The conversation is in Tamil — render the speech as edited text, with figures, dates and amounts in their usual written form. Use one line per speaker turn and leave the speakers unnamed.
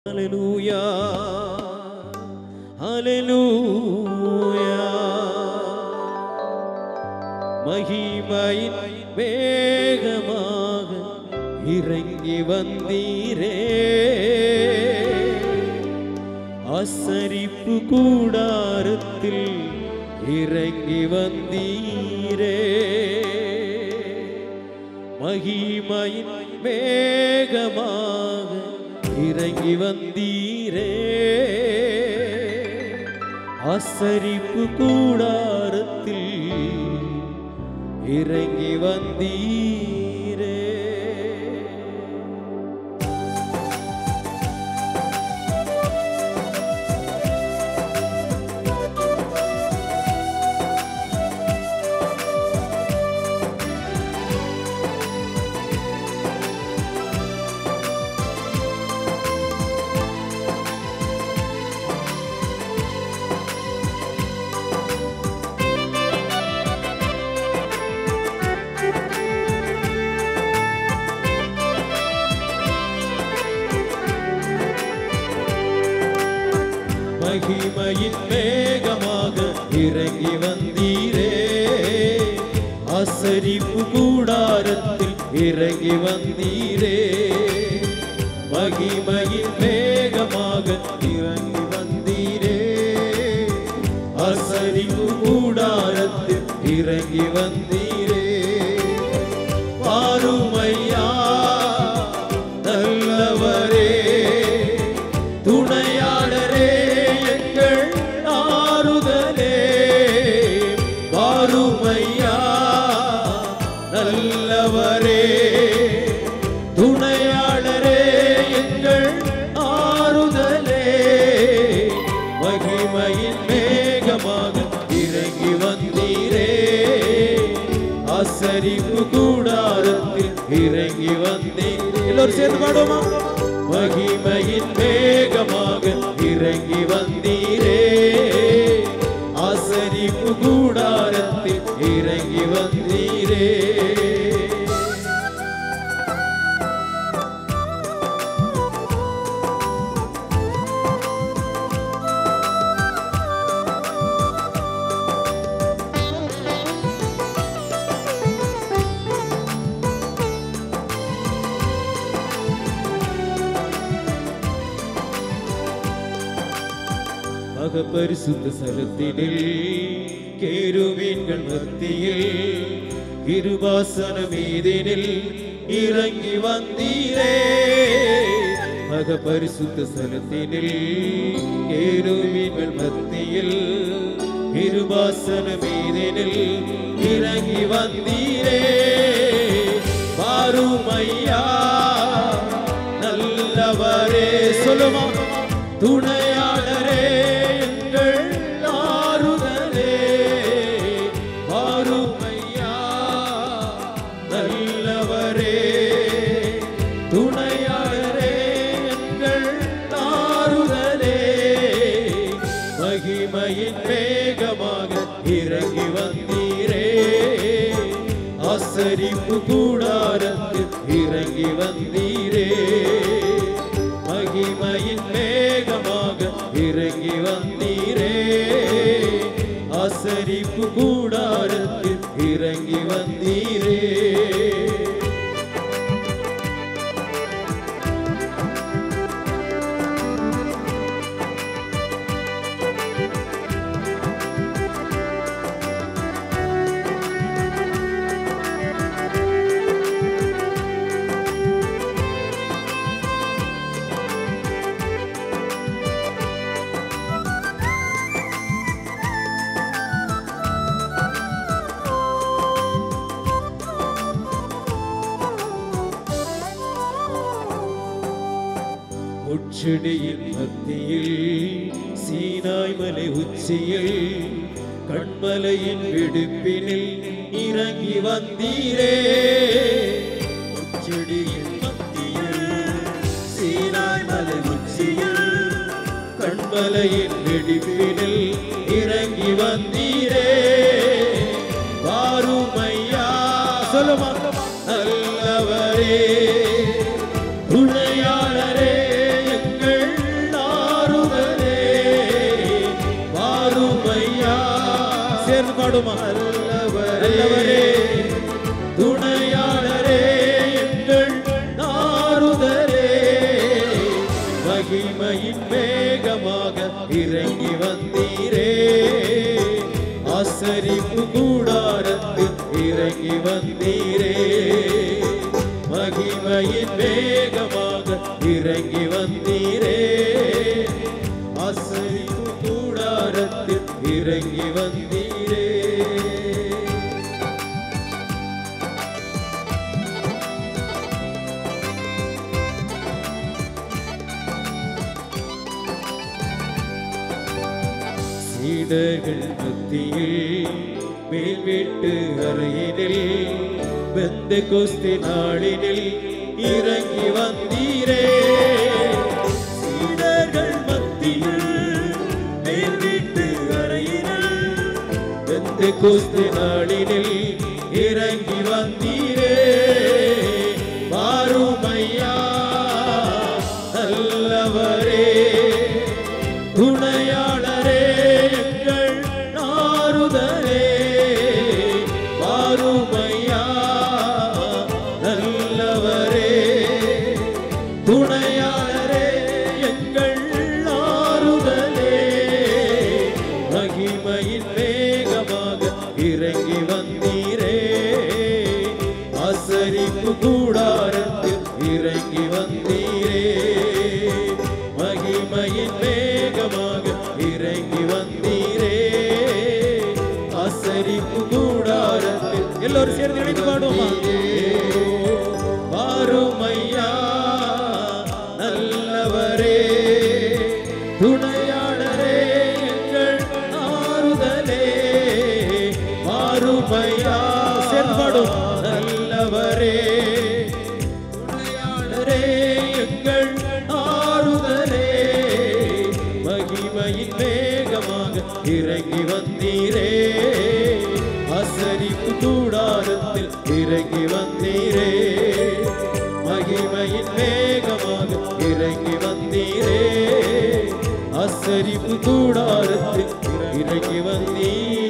Hallelujah, Hallelujah. மகிமையின் வேகமாக இறங்கி வந்தீரே, அசரிப்பு கூடாரத்தில் இறங்கி வந்தீரே. மகிமையின் வேகமாக இறங்கி வந்தீரே, அசரிப்பு கூடாரத்தில் இறங்கி வந்தீரே. மகிமையின் வேகமாக இறங்கி வந்தீரே, அசரிப்பு கூடாரத்தில் இறங்கி வந்தீரே. மகிமையின் வேகமாக இறங்கி வந்தீரே, அசரிப்பு கூடாரத்தில் இறங்கி வந்தீரே. பாருமையா நல்லவரே, துணையாளரே, எங்கள் ஆறுதலே. பாருமையா நல்லவரே, துணையாளரே, எங்கள் ஆறுதலே. மகிமையின் வேகமாக இறங்கி வந்தீரே, அசரிப்பு கூடாரத்தில் இறங்கி வந்தீர். எல்லோரும் சேர்ந்து பாடுவோமா? மகிமையின் வேகமாக இறங்கி வந்தீரே, அசரிப்பு கூடாரத்தில் இறங்கி வந்தீரே. பரிசுத்த ஸ்தலத்தினில் கேருபீன்கள் மத்தியில் கிருபாசன மீதினில் இறங்கி வந்தீரே. பரிசுத்த ஸ்தலத்தினில் கேருபீன்கள் மத்தியில் கிருபாசன மீதினில் இறங்கி வந்தீரே. பாருமையா நல்லவரே, சொல்லுமா? துணையாளரே, எங்கள் ஆறுதலே. பாருமையா நல்லவரே, துணையாளரே, எங்கள் ஆறுதலே. மகிமையின் வேகமாக இறங்கி வந்தீரே, அசரிப்பு கூடாரத்தில் இறங்கி வந்தீரே. மகிமையின் வேகமாக இறங்கி வந்தீரே, அசரிப்பு கூடாரத்தில் இறங்கி வந்தீரே. உச்சடியின் மத்தியில் சீனாய் மலை உச்சியில் கண்மலையின் விடுப்பினில் இறங்கி வந்தீரே. உச்சடியின் மத்தியில் சீனாய் மலை உச்சியில் கண்மலையின் விடுப்பினில் இறங்கி வந்தீரே. பாருமையா சொல்லுமா? நல்லவரே, துணையாளரே, எங்கள் பாடுமா? நல்லவரே, துணையாளரே, எங்கள் ஆறுதலே, மகிமையின் மேகமாக இறங்கி வந்தீரே, ஆசரிப்பு கூடாரத்தில் இறங்கி வந்தீரே, மகிமையின் மேகமாக இறங்கி வந்தீரே, ஆசரிப்பு கூடாரத்தில் இறங்கி வந்தீரே. சீடர்கள் மத்தியில் மேல் வீட்டு அறையினில் பெந்தெகோஸ்தே நாளினில் இறங்கி வந்தீரே, சீடர்கள் மத்தியில் மேல் வீட்டு அறையினில் பெந்தெகோஸ்தே நாளினில் இறங்கி வந்தீரே, வாருமையா நல்லவரே, துணையாளரே, எங்கள் ஆறுதலே, வாருமையா நல்லவரே, துணையாளரே, எங்கள் ஆறுதலே, மகிமையின் வேகமாக இறங்கி வந்தீரே, ஆசரிப்பு கூடாரத்தில் இறங்கி வந்தீரே, மகிமையின் வேகமாக இறங்கி வந்தீரே, ஆசரிப்பு கூடாரத்தில். எல்லோரும் சேர்ந்து இணைந்து பாடுவோமா? வாருமையா நல்லவரே, துணையாளரே, எங்கள் ஆறுதலே, வாருமையா சேர்ந்து பாடும் நல்லவரே, துணையாளரே, எங்கள் ஆறுதலே, மகிமையின் வேகமாக இறங்கி வந்தீரே, ஆசரிப்பு கூடாரத்தில் இறங்கி வந்தீரே, மகிமையின் வேகமாக இறங்கி வந்தீரே, ஆசரிப்பு கூடாரத்தில் இறங்கி வந்தீரே.